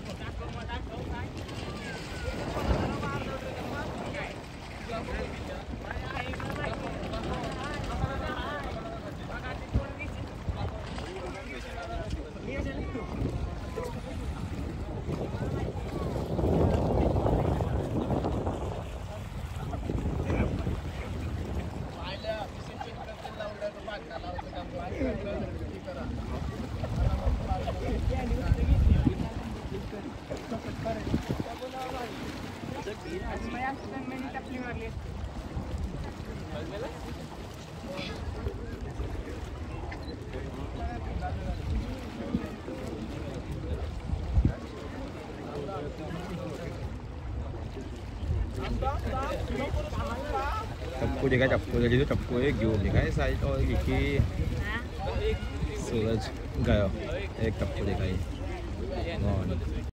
चप्पू देखा, चप्पू jadi itu चप्पू एक जो देखा है साइड और लिखी सूरज गया एक चप्पू देखा है।